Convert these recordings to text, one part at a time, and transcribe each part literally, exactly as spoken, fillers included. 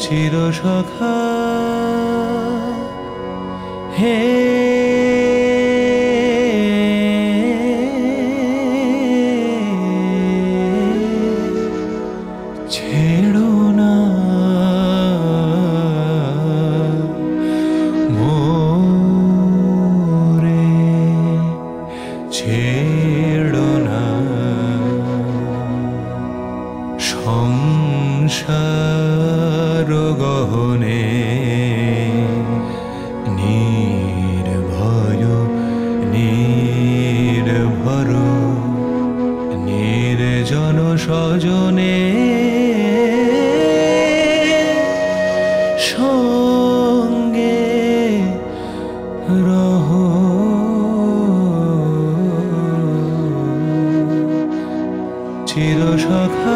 চিরসখা হে ছেড়ো না মোরে, ছেড়ো না সংসার গহনে নির্ভয় নির্ভর নির্জন স্বজনে সঙ্গে রহ চিরসখা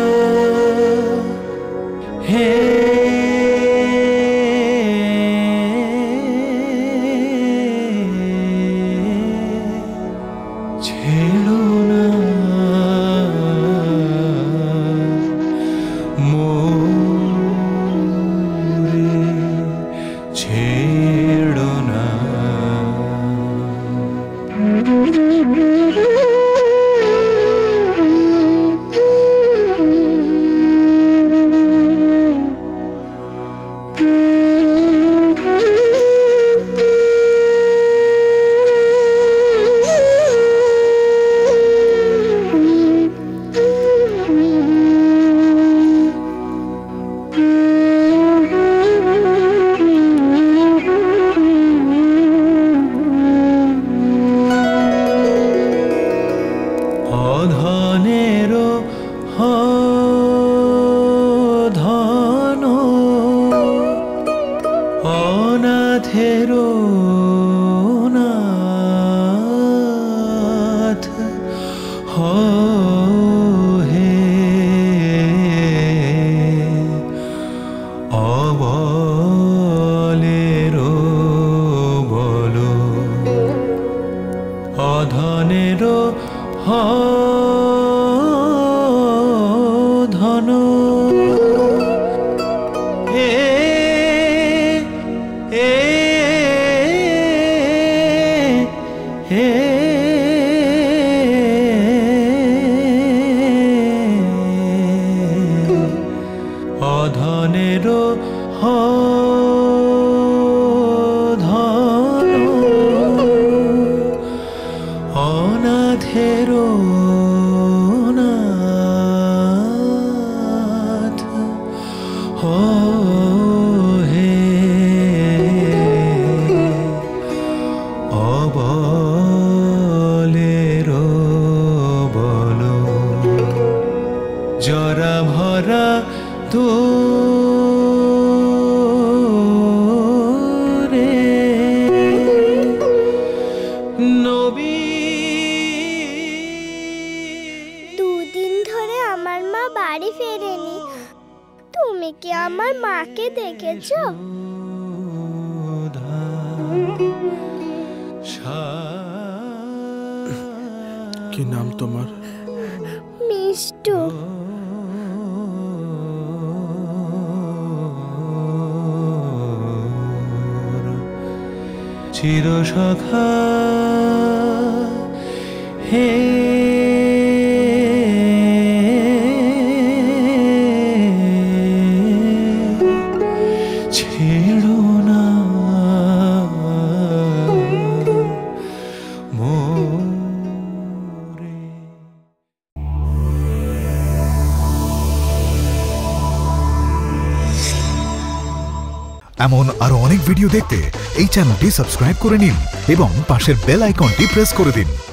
হে ছেড়ো না মোরে, ছেড়ো না অধনেরও ধন অনাথেরও নাথ হে অবলেরও বল অধনেরও ধন হে হে হে অধনেরও ধন অনাথেরও নাথ হে অবলেরও বল জরা ভরা দূরে নবী দুদিন ধরে আমার মা বাড়ি ফেরেনি। তুমি কি আমার মাকে দেখেছো? কি নাম তোমার? মিষ্টু। চিরসখা হে ছেড়ো না মোরে। এমন আরো অনেক ভিডিও দেখতে এই চ্যানেলটি সাবস্ক্রাইব করে নিন এবং পাশের বেল আইকনটি প্রেস করে দিন।